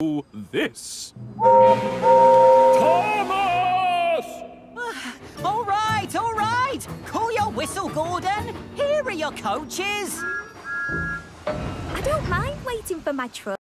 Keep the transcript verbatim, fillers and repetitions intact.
this. Thomas! All right, all right. Call your whistle, Gordon. Here are your coaches. I don't mind waiting for my truck.